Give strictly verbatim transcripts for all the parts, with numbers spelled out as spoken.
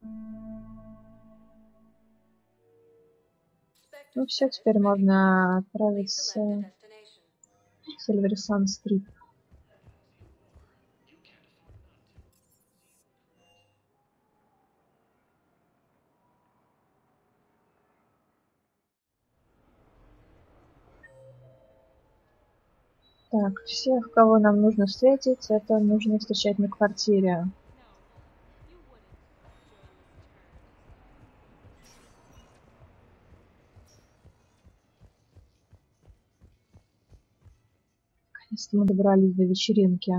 Ну все, теперь можно отправиться в Сильверсан-Стрит. Так, всех, кого нам нужно встретить, это нужно встречать на квартире. Наконец-то мы добрались до вечеринки.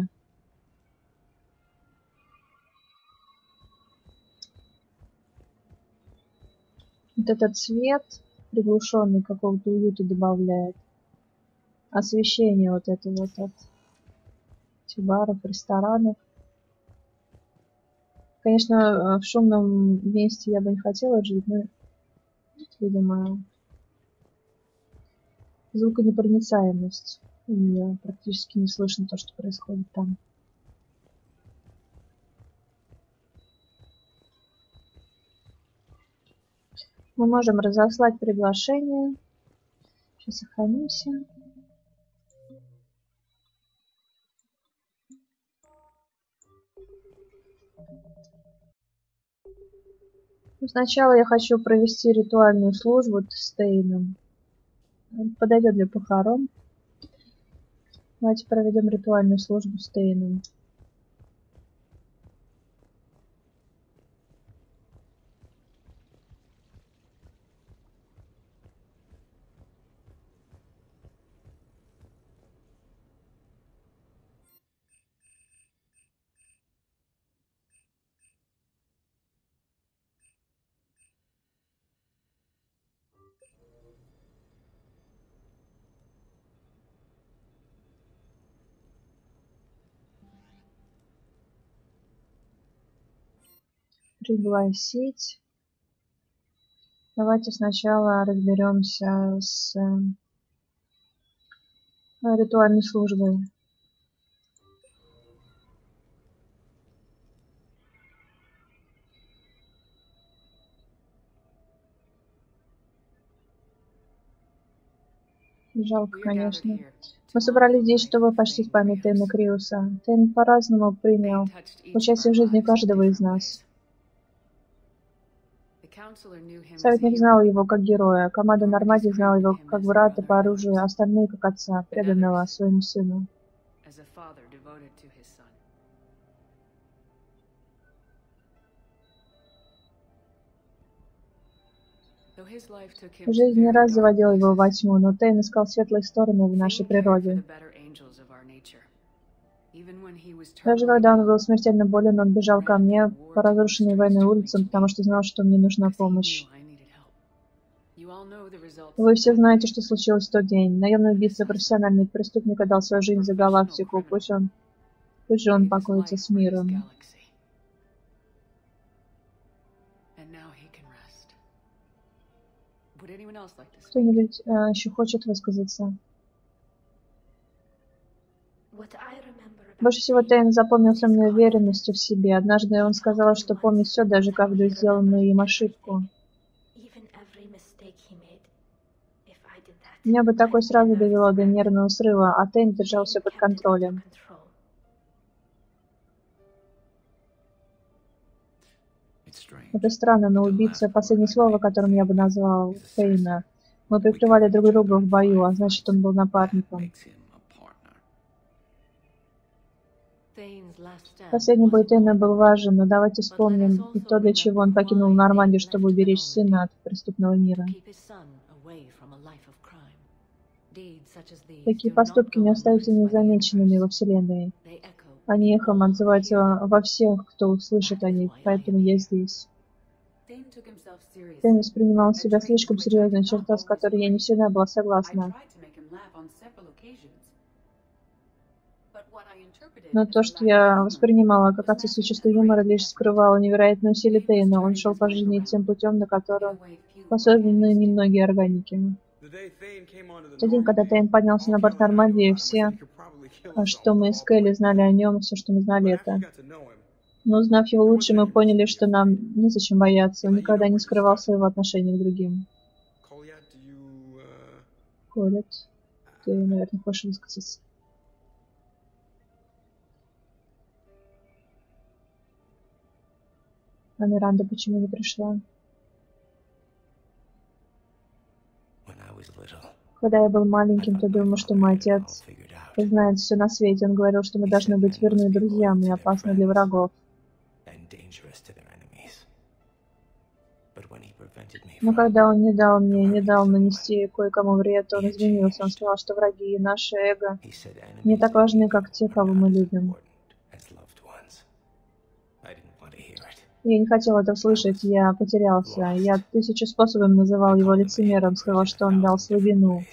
Вот этот цвет приглушенный какого-то уюта добавляет. Освещение вот это вот от баров, ресторанов. Конечно, в шумном месте я бы не хотела жить, но, видимо, звуконепроницаемость. У меня практически не слышно то, что происходит там. Мы можем разослать приглашение. Сейчас сохранимся. Сначала я хочу провести ритуальную службу с Тейном. Подойдет для похорон. Давайте проведем ритуальную службу с Тейном. Пригласить. Давайте сначала разберемся с ритуальной службой. Жалко, конечно. Мы собрались здесь, чтобы почтить память Тейна Криуса. Тейн по-разному принял участие в жизни каждого из нас. Советник знал его как героя, команда Нормандии знала его как брата по оружию, а остальные как отца, преданного своему сыну. Жизнь не раз заводила его во тьму, но Тейн искал светлые стороны в нашей природе. Даже когда он был смертельно болен, он бежал ко мне по разрушенной войной улицам, потому что знал, что мне нужна помощь. Вы все знаете, что случилось в тот день. Наемный убийца, профессиональный преступник отдал свою жизнь за галактику. Пусть он, пусть же он покоится с миром. Кто-нибудь э, еще хочет высказаться? Больше всего Тейн запомнился мне уверенностью в себе. Однажды он сказал, что помнит все, даже каждую сделанную им ошибку. Меня бы такое сразу довело до нервного срыва, а Тейн держал все под контролем. Это странно, но убийца — последнее слово, которым я бы назвал Тейна. Мы прикрывали друг друга в бою, а значит, он был напарником. Последний бой Тейна был важен, но давайте вспомним и то, для чего он покинул Нормандию, чтобы уберечь сына от преступного мира. Такие поступки не остаются незамеченными во Вселенной. Они эхом отзываются во всех, кто услышит о них, поэтому я здесь. Тейн воспринимал себя слишком серьезно, черта, с которой я не всегда была согласна. Но то, что я воспринимала как отсутствие чувства юмора, лишь скрывало невероятное усилие Тейна. Он шел по жизни тем путем, на котором способны немногие органики. В тот день, когда Тейн поднялся на борт Нормандии, все, что мы с Келли знали о нем, все, что мы знали, это Но узнав его лучше, мы поняли, что нам незачем бояться. Он никогда не скрывал своего отношения к другим. Колет, ты, наверное, хочешь высказаться. А Миранда почему не пришла? Когда я был маленьким, то думал, что мой отец знает все на свете. Он говорил, что мы должны быть верны друзьям и опасны для врагов. Но когда он не дал мне, не дал нанести кое-кому вред, он изменился. Он сказал, что враги и наше эго не так важны, как те, кого мы любим. Я не хотел это слышать, я потерялся. Я тысячу способов называл его лицемером, сказал, что он дал слабину.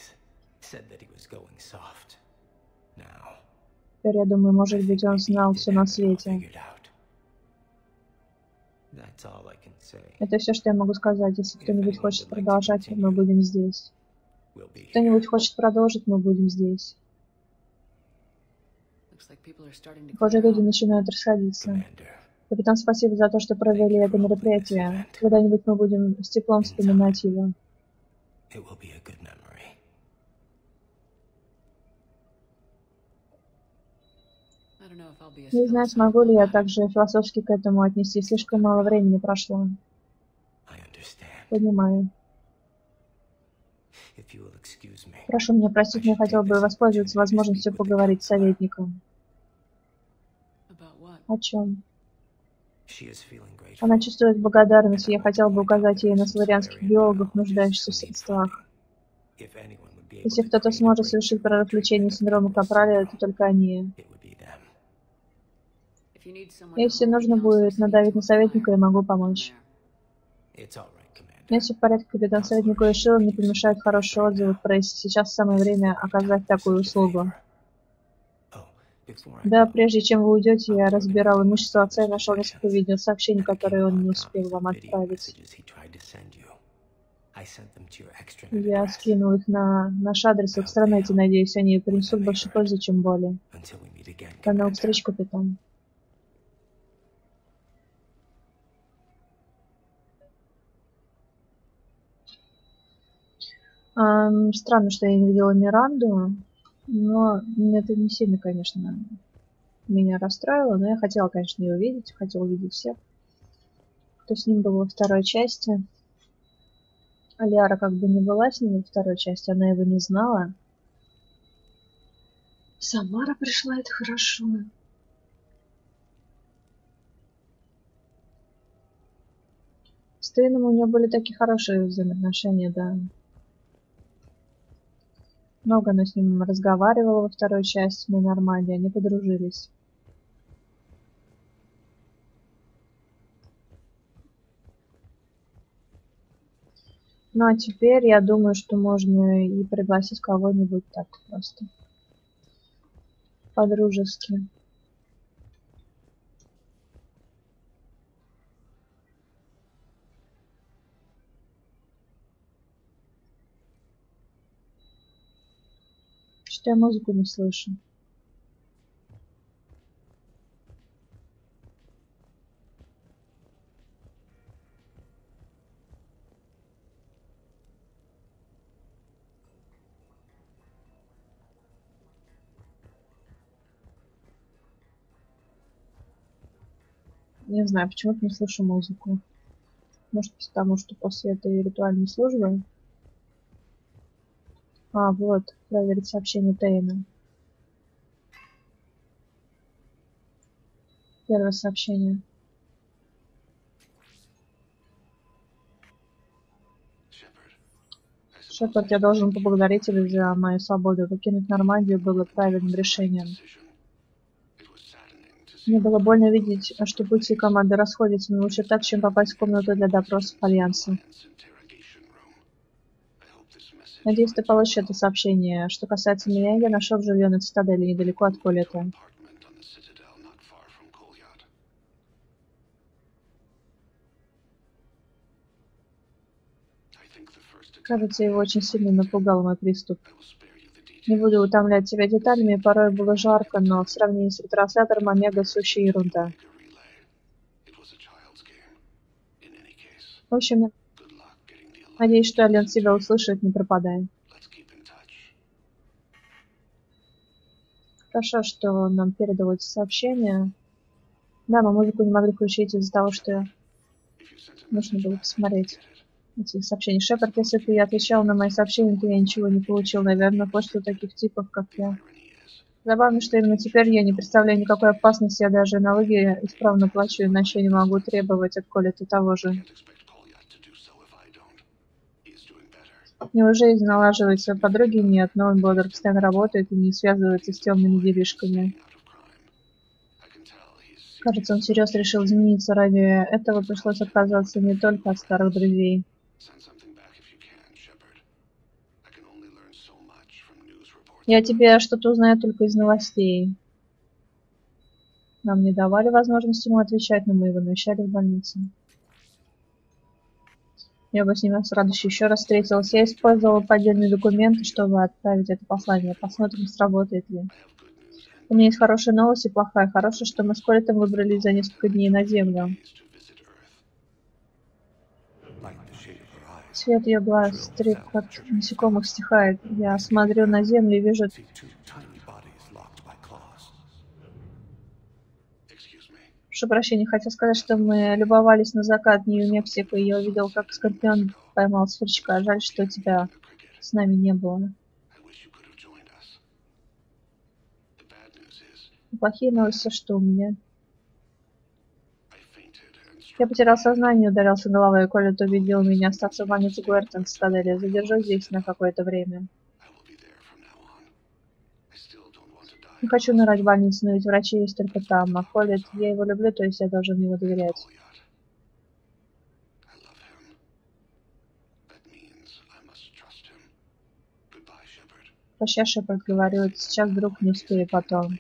Теперь я думаю, может быть, он знал все на свете. Это все, что я могу сказать. Если кто-нибудь хочет продолжать, мы будем здесь. Кто-нибудь хочет продолжить, мы будем здесь. Похоже, люди начинают расходиться. Капитан, спасибо за то, что провели это мероприятие. Когда-нибудь мы будем с теплом вспоминать его. Не знаю, смогу ли я также философски к этому отнести. Слишком мало времени прошло. Понимаю. Прошу меня простить, но я хотел бы воспользоваться возможностью поговорить с советником. О чем? Она чувствует благодарность, и я хотел бы указать ей на славянских биологов, нуждающихся в средствах. Если кто-то сможет совершить прорыв лечения синдрома Капраля, то только они. Если нужно будет надавить на советника, я могу помочь. Если в порядке, капитан, советнику решил, не помешают хорошие отзывы в прессе. Сейчас самое время оказать такую услугу. Да, прежде чем вы уйдете, я разбирал имущество отца и нашел несколько видеосообщений, которые он не успел вам отправить. Я скинул их на наш адрес в экстранете, надеюсь, они принесут больше пользы, чем боли. До новых встреч, капитан. Эм, странно, что я не видела Миранду, но это не сильно, конечно, меня расстроило, но я хотела, конечно, ее увидеть, хотела увидеть всех, кто с ним был во второй части. Алиара как бы не была с ним во второй части, она его не знала. Самара пришла, это хорошо. С Тейном у нее были такие хорошие взаимоотношения, да. Много она с ним разговаривала во второй части на Нормандии, они подружились. Ну а теперь я думаю, что можно и пригласить кого-нибудь так просто. По-дружески. Что я музыку не слышу. Не знаю, почему-то не слышу музыку. Может, потому что после этой ритуальной службы... А, вот, проверить сообщение Тейна. Первое сообщение. Шепард, я должен поблагодарить тебя за мою свободу. Покинуть Нормандию было правильным решением. Мне было больно видеть, что пути команды расходятся, но лучше так, чем попасть в комнату для допросов Альянса. Надеюсь, ты получишь это сообщение. Что касается меня, я нашел жилье на цитадели недалеко от Колета. Кажется, его очень сильно напугал мой приступ. Не буду утомлять тебя деталями, порой было жарко, но в сравнении с ретранслятором Омега сущая ерунда. В общем, надеюсь, что Ален тебя услышит, не пропадай. Хорошо, что он нам передал эти сообщения. Да, мы музыку не могли включить из-за того, что нужно было посмотреть эти сообщения. Шепард, если ты отвечал на мои сообщения, то я ничего не получил. Наверное, почту таких типов, как я. Забавно, что именно теперь я не представляю никакой опасности, я даже налоги исправно плачу, иначе я не могу требовать от Коллета того же. У него жизнь налаживается, подруги нет, но он бодр, постоянно работает и не связывается с темными делишками. Кажется, он всерьез решил измениться. Ради этого пришлось отказаться не только от старых друзей. Я тебе что-то узнаю только из новостей. Нам не давали возможности ему отвечать, но мы его навещали в больнице. Я бы с ним с радостью еще раз встретилась. Я использовала поддельные документы, чтобы отправить это послание. Посмотрим, сработает ли. У меня есть хорошая новость и плохая. Хорошая, что мы с Коллетом выбрались за несколько дней на Землю. Цвет ее глаз, стрик от насекомых стихает. Я смотрю на Землю и вижу... Прошу прощения, хотел сказать, что мы любовались на закат Нью-Мексико, и я увидел, как Скорпион поймал сверчка. Жаль, что тебя с нами не было. Плохие новости, что у меня. Я потерял сознание и ударился головой, и Коллет убедил меня остаться в больнице Гуэртон в цитадели. Задержусь здесь на какое-то время. Не хочу умирать в больнице, но ведь врачи есть только там. А Коллет, я его люблю, то есть я должен ему доверять. Прощай, Шепард, говорю, сейчас вдруг не успею потом.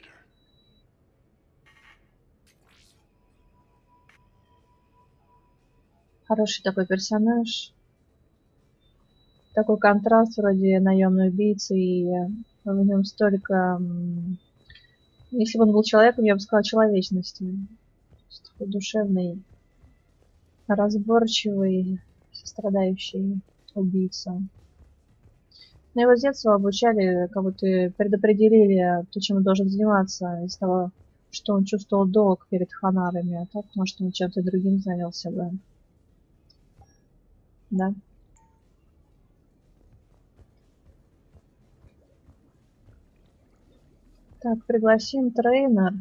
Хороший такой персонаж. Такой контраст вроде наемной убийцы, и в нем столько... Если бы он был человеком, я бы сказала, человечности. Такой душевный, разборчивый, сострадающий убийца. Но его с детства обучали, как будто предопределили то, чем он должен заниматься, из того, что он чувствовал долг перед ханарами, а так, может, он чем-то другим занялся бы. Да. Так, пригласим тренер.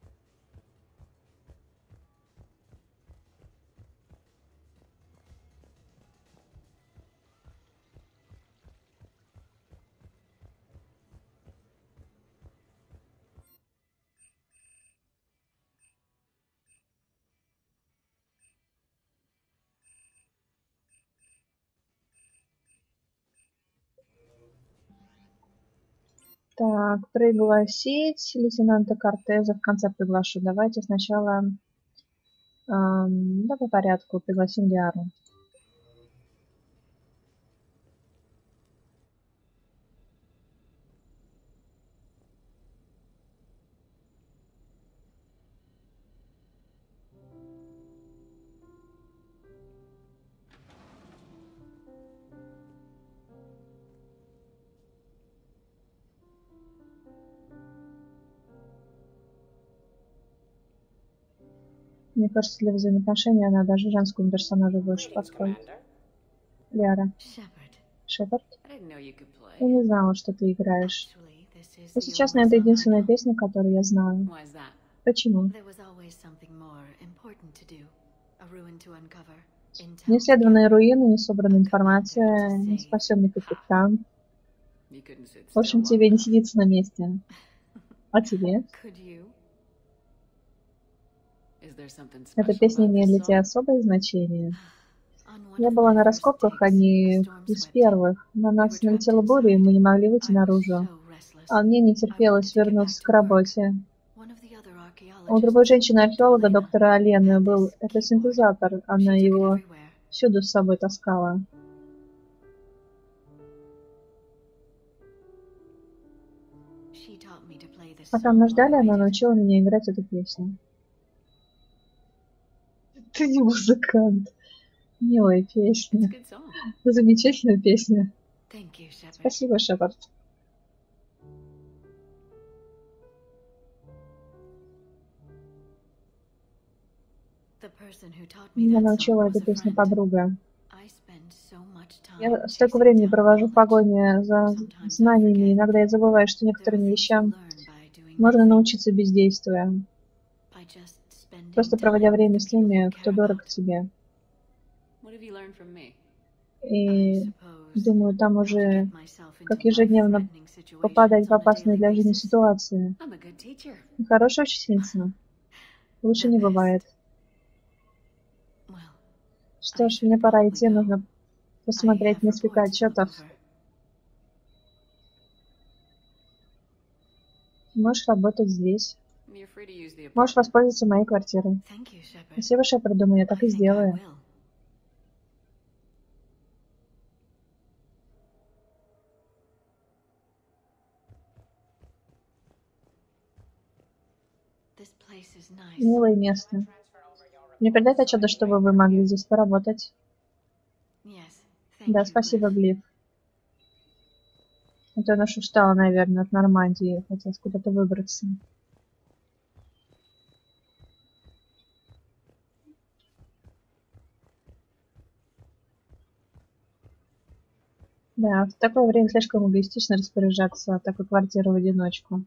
Так, пригласить лейтенанта Кортеза в конце приглашу. Давайте сначала, эм, да, по порядку, пригласим Лиару. Мне кажется, для взаимоотношений она даже женскому персонажу больше подходит. Лиара. Шепард? Я не знала, что ты играешь. Но сейчас, наверное, это единственная песня, которую я знаю. Почему? Неисследованные руины, не собранная информация, неспасенный капитан. В общем, тебе не сидится на месте. А тебе? Эта песня имеет для тебя особое значение. Я была на раскопках, они из первых. На нас налетела буря, и мы не могли выйти наружу. А мне не терпелось вернуться к работе. У другой женщины-археолога, доктора Алены, был этот синтезатор. Она его всюду с собой таскала. Пока мы ждали, она научила меня играть эту песню. Ты не музыкант. Милая песня. Замечательная песня. Спасибо, Шепард. Меня научила эта песня подруга. Я столько времени провожу в погоне за знаниями, иногда я забываю, что некоторым вещам можно научиться бездействуя, просто проводя время с теми, кто дорог тебе. И думаю, там уже как ежедневно попадать в опасные для жизни ситуации. Хорошая учительница. Лучше не бывает. Что ж, мне пора идти, нужно посмотреть несколько отчетов. Можешь работать здесь. Можешь воспользоваться моей квартирой. Спасибо, Шепард, думаю, я так и сделаю. Милое место. Мне передать отчеты, чтобы вы могли здесь поработать? Да, спасибо, Глиф. А то я уж устала, наверное, от Нормандии. Хотелось куда-то выбраться. Да, в такое время слишком эгоистично распоряжаться такой квартирой в одиночку.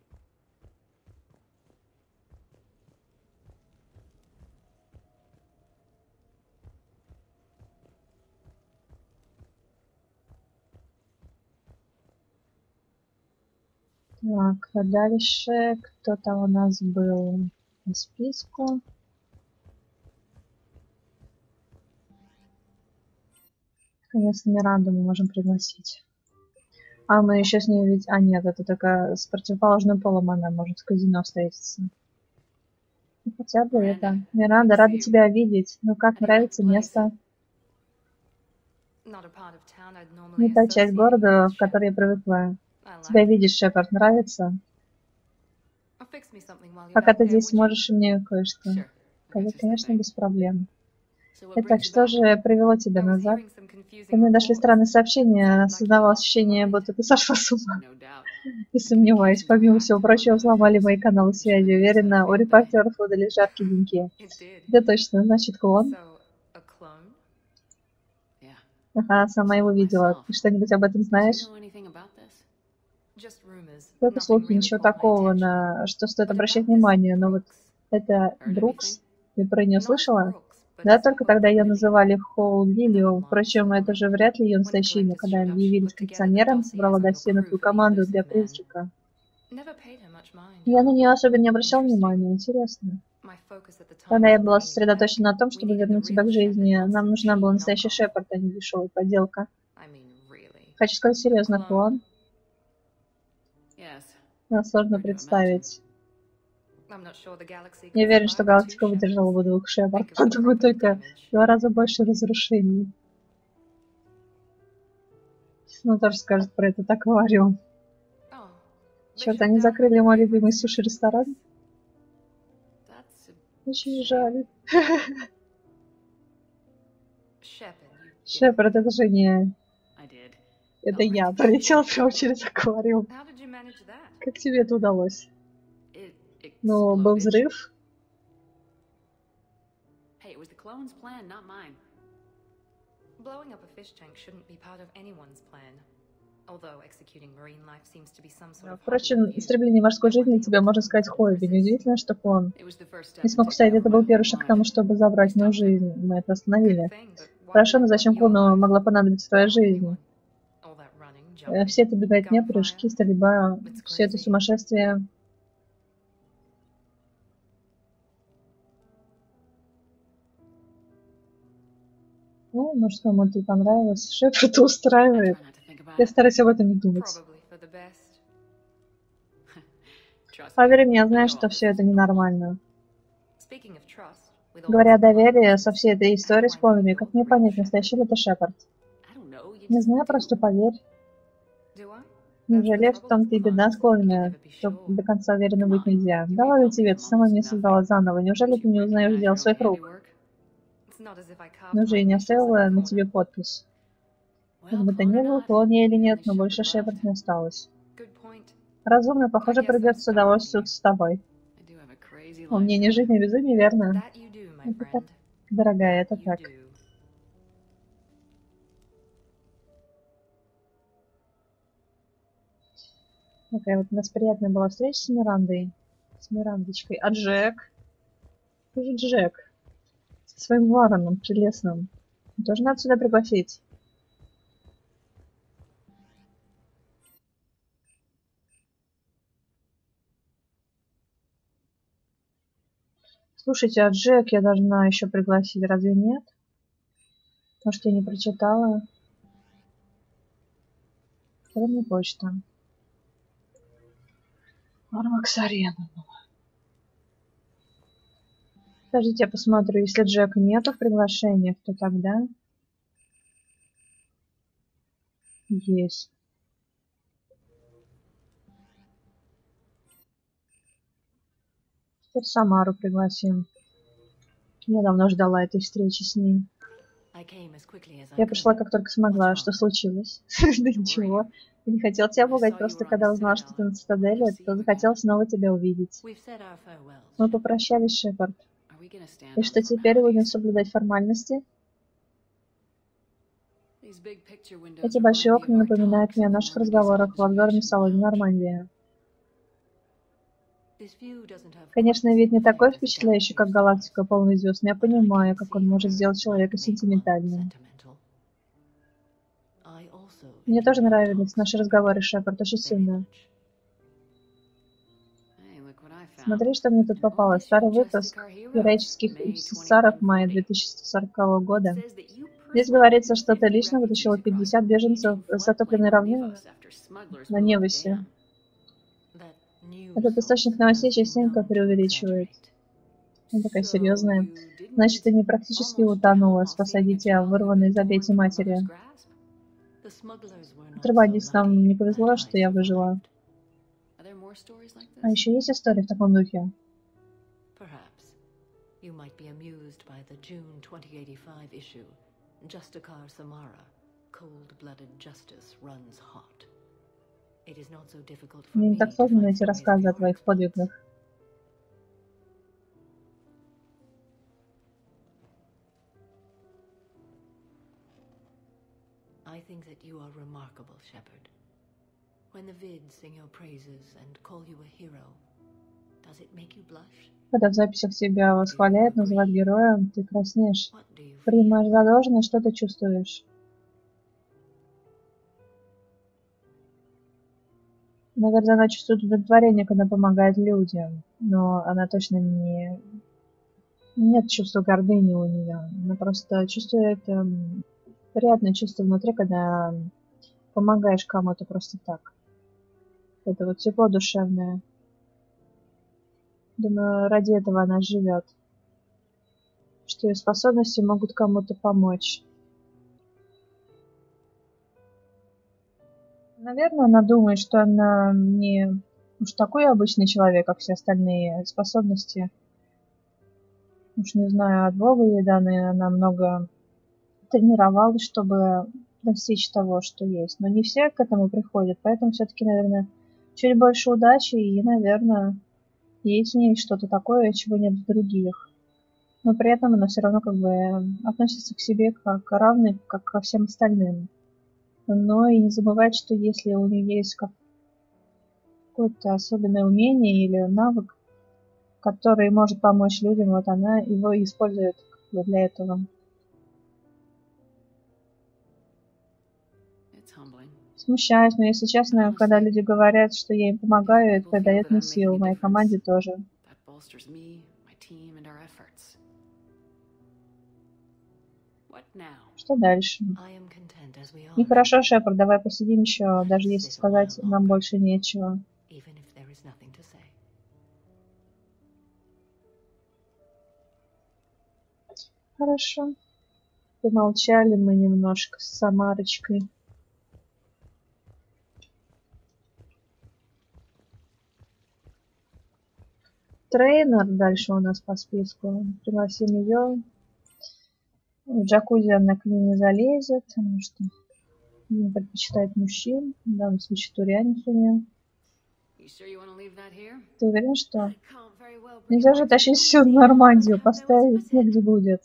Так, а дальше кто там у нас был по списку? Конечно, Миранду мы можем пригласить. А мы еще с ней ведь... А нет, это только с противоположным полом она может в казино встретиться. Ну, хотя бы это. Миранда, рада тебя видеть. Ну как, нравится место? Не та часть города, в которой я привыкла. Тебя видишь, Шепард, нравится? Пока ты здесь сможешь мне кое-что. Конечно, без проблем. Итак, что же привело тебя назад? Ко мне дошли странные сообщения, создавалось ощущение, будто ты сошла с ума. Не сомневаюсь, помимо всего прочего, взломали мои каналы связи. Уверена, у репортеров выдали жаркие деньги. Да точно, значит, клон. Ага, сама его видела. Ты что-нибудь об этом знаешь? Только слухи, ничего такого, на что стоит обращать внимание. Но вот это Брукс, ты про нее слышала? Да, только тогда ее называли Хоу Лилио. Впрочем, это же вряд ли ее настоящее имя. Когда явились коллекционером, собрала досье на твою команду для призрака. Я на нее особенно не обращал внимания, интересно. Тогда я была сосредоточена на том, чтобы вернуть тебя к жизни. Нам нужна была настоящая Шепард, а не дешевая подделка. Хочу сказать серьезно, клон. Нас сложно представить. Я уверен, что галактика выдержала бы двух Шепард. Подумаю, только в два раза больше разрушений. Ну, тоже скажет про этот аквариум. Черт, они закрыли мой любимый суши-ресторан. Очень жаль. Шепард, это же не... Это я полетел прямо через аквариум. Как тебе это удалось? Ну, был взрыв. Впрочем, истребление морской жизни тебе можно сказать хобби. Неудивительно, что клон не смог встать. Это был первый шаг к тому, чтобы забрать мою жизнь. Мы это остановили. Хорошо, но зачем клону могла понадобиться твоя жизнь? Все это беготня, прыжки, стрельба, все это сумасшествие. Ну, может, кому-то и понравилось. Шепард устраивает. Я стараюсь об этом не думать. Поверь мне, я знаю, что все это ненормально. Говоря о доверии, со всей этой историей с клонами, как мне понять, настоящий ли это Шепард? Не знаю, просто поверь. Неужели в том-то и беда с клонами, что до конца уверенно быть нельзя? Да ладно тебе, ты сама меня создала заново. Неужели ты не узнаешь дел своих рук? Ну же, я не оставила на тебе подпись. Как бы то ни было, клон я или нет, но больше Шепард не осталось. Разумно, похоже, придется удовольствоваться с тобой. У меня не жизнь, а безумие, верно? Это так, дорогая, это так. Такая вот у нас приятная была встреча с Мирандой. С Мирандочкой. А Джек? Ты же Джек. Со своим вороном прелестным. Тоже надо сюда пригласить. Слушайте, а Джек я должна еще пригласить, разве нет? Может, я не прочитала? Это мне почта. Армакс Арена. Подождите, я посмотрю. Если Джека нету в приглашениях, то тогда... Есть. Теперь Самару пригласим. Я давно ждала этой встречи с ней. Я пришла, как только смогла. Что случилось? Да ничего. Я не хотел тебя пугать, просто когда узнал, что ты на Цитадели, то захотел снова тебя увидеть. Мы попрощались, Шепард. И что теперь будем соблюдать формальности? Эти большие окна напоминают мне о наших разговорах в обзорном салоне Нормандия. Конечно, вид не такой впечатляющий, как галактика полная звезд, но я понимаю, как он может сделать человека сентиментальным. Мне тоже нравились наши разговоры, Шепард, очень сильно. Смотри, что мне тут попалось. Старый выпуск героических эписаров мая две тысячи сорокового года. Здесь говорится, что ты лично вытащила пятьдесят беженцев с затопленной равнины на Невосе. Этот источник новостей частенько преувеличивает. Она такая серьезная. Значит, ты не практически утонула, спасая дитя, вырванной из объятий матери. Контрабандистам не повезло, что я выжила. А еще есть истории в таком духе? Мне не так сложно найти рассказы о твоих подвигах. I think that you are remarkable, Shepard. When the vid sing your praises and call you a hero, does it make you blush? Когда в записях тебя восхваляют, называют героем, ты краснеешь. Принимаешь за должное, что ты чувствуешь? Наверное, она чувствует удовлетворение, когда помогает людям, но она точно не... Нет чувства гордыни у нее. Она просто чувствует эм, приятное чувство внутри, когда помогаешь кому-то просто так. Это вот тепло душевное. Думаю, ради этого она живет. Что ее способности могут кому-то помочь. Наверное, она думает, что она не уж такой обычный человек, как все остальные. Способности, уж не знаю, от Бога ей даны. Она много тренировалась, чтобы достичь того, что есть. Но не все к этому приходят, поэтому все-таки, наверное, чуть больше удачи и, наверное, есть в ней что-то такое, чего нет в других. Но при этом она все равно как бы относится к себе как равной, как ко всем остальным. Но и не забывать, что если у нее есть какое-то особенное умение или навык, который может помочь людям, вот она его использует для этого. Смущаюсь, но если честно, когда люди говорят, что я им помогаю, это придает мне силу, моей команде тоже. Что дальше? Нехорошо, Шепард, давай посидим еще, даже если сказать нам больше нечего. Хорошо. Помолчали мы немножко с Самарочкой. Трейнер дальше у нас по списку. Пригласим ее. В джакузи она к ней не залезет, потому что не предпочитает мужчин. В данном случае турянец у нее. Ты уверен, что нельзя же тащить всю Нормандию, поставить негде будет?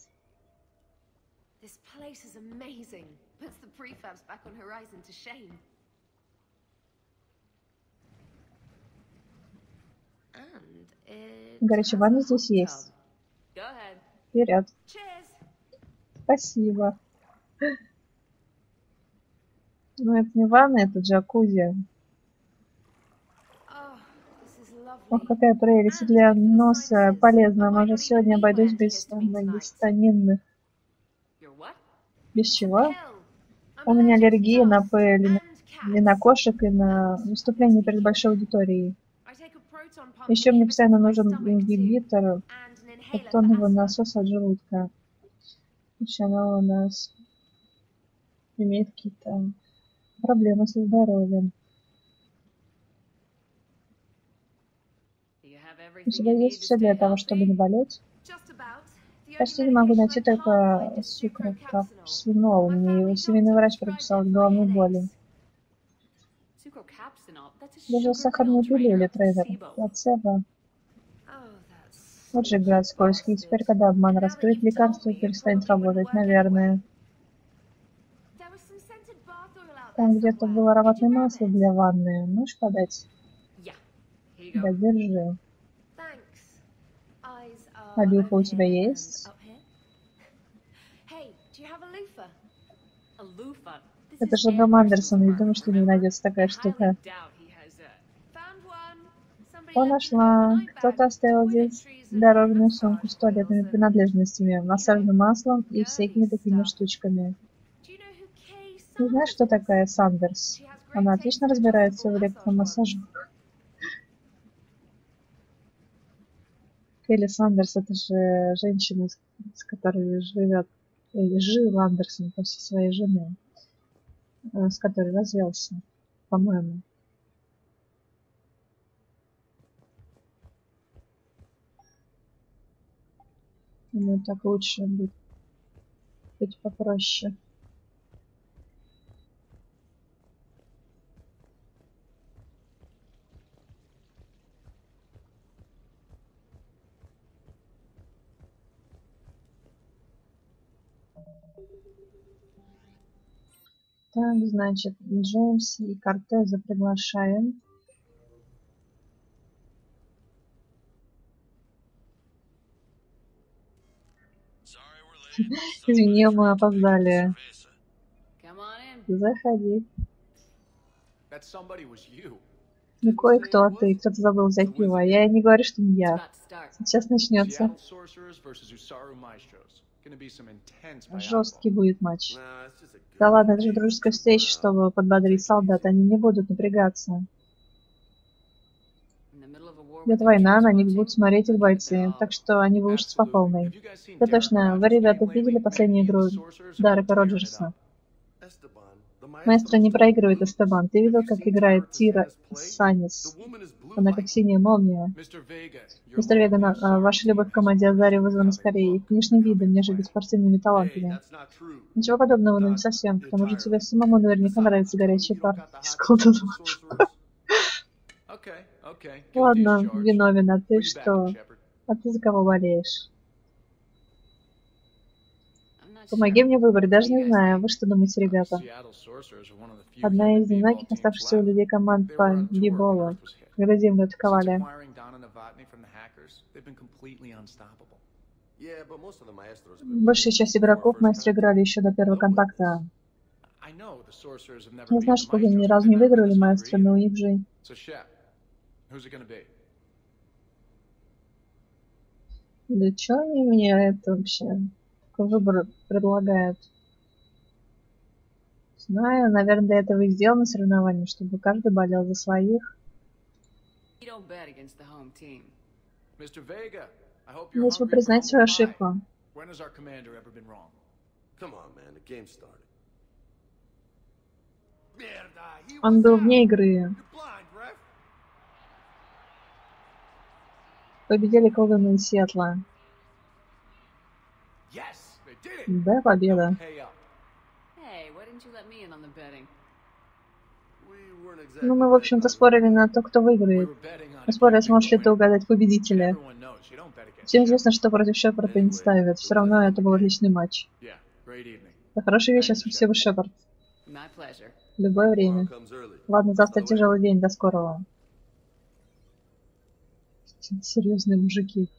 Горячая ванна здесь есть. Вперед. Спасибо. Ну это не ванна, это джакузи. Ох, какая прелесть. Для носа полезно. Но уже сегодня обойдусь без гистаминных. Без чего? У меня аллергия на пыль, и на кошек, и на выступление перед большой аудиторией. Еще мне постоянно нужен ингибитор фотонного насоса от желудка. Еще она у нас имеет какие-то проблемы со здоровьем. У тебя есть все для того, чтобы не болеть? Почти не могу найти только сукрокапсинол. Мне его семейный врач прописал от головной боли. Даже сахарные пилюли, трейдер. Плацебо. Вот же гад скользкий. Теперь, когда обман раскрыт, лекарство перестанет работать, наверное. Там где-то было ароматное масло для ванны. Можешь подать? Да, держи. А люфа у тебя есть? Это же дом Андерсон, не думаю, что не найдется такая штука. О, нашла. Кто-то оставил здесь дорожную сумку с туалетными принадлежностями, массажным маслом и всякими такими штучками. Ты знаешь, что такая Сандерс? Она отлично разбирается в электромассажах. Келли Сандерс — это же женщина, с которой живет, или жил Андерсон после своей жены, с которой развелся, по-моему. Ну, так лучше будет быть попроще. Так, значит, Джеймс и Кортеза приглашаем. Извини, мы опоздали. Заходи. Не кое-кто, а ты. Кто-то забыл взять пиво. Я не говорю, что не я. Сейчас начнется. Жесткий будет матч. Да ладно, это же дружеская встреча, чтобы подбодрить солдат. Они не будут напрягаться. Идет война, на них будут смотреть их бойцы, так что они выучатся по полной. Да точно, вы, ребята, видели последнюю игру Дарека Роджерса? Маэстро не проигрывает Эстебан. Ты видел, как играет Тира Санис? Она как синяя молния. Мистер Веган, а ваша любовь к команде Азари вызвана скорее их внешним видом, нежели спортивными талантами. Ничего подобного, но не совсем. К тому же тебе самому наверняка нравится горячий пар из Колдунов. Ладно, виновен, а ты что? А ты за кого болеешь? Помоги мне выбрать, даже не знаю. Вы что думаете, ребята? Одна из немногих оставшихся у людей команд по биболу, когда землю атаковали. Большая часть игроков маэстро играли еще до первого контакта. Я знаю, что они ни разу не выиграли маэстро, но у них же... Да что они мне это вообще? Какой выбор предлагают? Знаю, наверное, для этого и сделано соревнование, чтобы каждый болел за своих. Если вы признаете свою ошибку. Он был вне игры. Победили колдуны из Сиэтла. Да, победа. Ну, мы, в общем-то, спорили на то, кто выиграет. Мы спорили, сможешь ли ты угадать победителя. Всем известно, что против Шепарда не ставят. Все равно это был отличный матч. Да, хороший вечер, спасибо, Шепард. В любое время. Ладно, завтра тяжелый день, до скорого. Серьезные мужики.